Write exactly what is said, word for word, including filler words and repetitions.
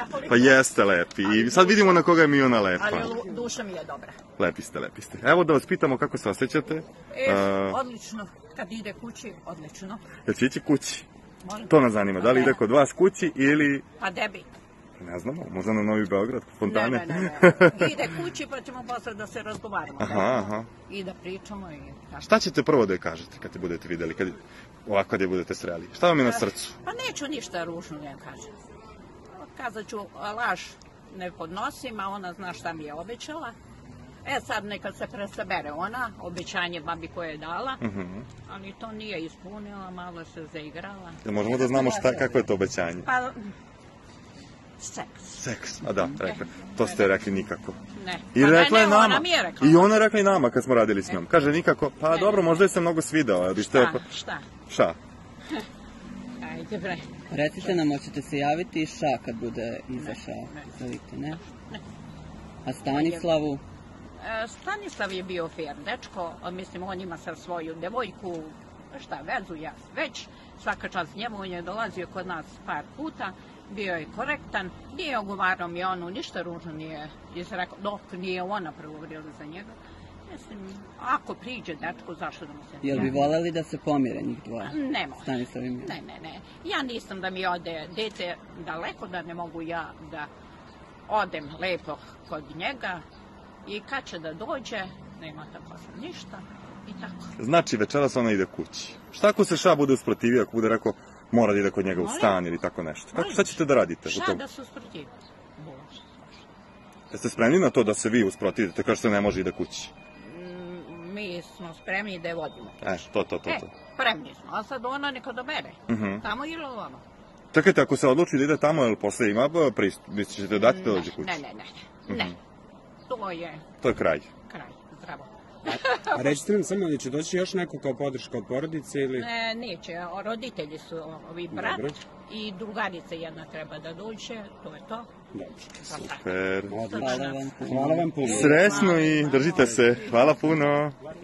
Pa jeste lepi. I sad vidimo na koga je Miona lepa. Ali duša mi je dobra. Lepi ste, lepi ste. Evo da vas pitamo kako se osjećate. E, odlično. Kad ide kući, odlično. Jel će ići kući? To nas zanima. Da li ide kod vas kući ili... Pa debi. Ne znamo, možda na Novi Beograd, spontane. Ne, ne, ne. Ide kući pa ćemo posle da se razgovaramo. Aha, aha. I da pričamo i tako. Šta ćete prvo da je kažete kad te budete videli, kad, ovako kad je budete sreli? Šta vam je na srcu? Pa neću ništa ružno da kažem. Kazat ću, laž ne podnosim, a ona zna šta mi je obećala. E sad neka se presabere ona, obećanje babi koje je dala, ali to nije ispunila, malo se zaigrala. Možemo da znamo šta, kako je to obećanje? Pa... Seks. Seks, a da, rekla. To ste rekli nikako. Ne. I rekla je nama. Ona mi je rekla. I ona rekla i nama kad smo radili s njom. Kaže nikako, pa dobro, možda je se mnogo svidao. Šta, šta? Šta? Ajde bre. Recite nam, hoćete se javiti i ša kad bude izašao? Ne, ne. A Stanislavu? Stanislav je bio fair dečko, mislim on ima sa svoju devojku, šta, vezu ja već, svaka čast njemu, on je dolazio kod nas par puta, bio je korektan, nije ogovarao mi onu, ništa ružno nije izrekao, dok nije ona progovorila za njega. Mislim, ako priđe dečko, zašto da mu se... Jel bi voljeli da se pomire njih dvoje? Ne može. Stanislav i Miona? Ne, ne, ne. Ja nisam da mi ode dete daleko, da ne mogu ja da odem lepo kod njega i kad će da dođe, nema tako sam ništa i tako. Znači, večeras ona ide kući. Šta ako se ša bude usprotivio, ako bude rekao mora da ide kod njega u stan ili tako nešto? Kako, šta ćete da radite? Šta da se usprotivi? Bože. Jeste spremni na to da se vi usprotivite, kao što ne može ide kući? Mi smo spremni da je vodimo. E, to, to, to. E, spremni smo, a sad ona neka dobere. Tamo ili ovamo. Čekajte, ako se odluči da ide tamo, ili posle ima pristup, misliš ćete dati da dođe kući? Ne, ne, ne, ne. To je... To je kraj. Kraj, zdravo. A rećete nam samo, da će doći još neko kao podrška od porodice ili... Ne, neće, roditelji su ovi brat i drugarica jedna treba da dođe, to je to. Dobro. Super. Hvala vam. Hvala vam puno. Srećno i držite se. Hvala puno.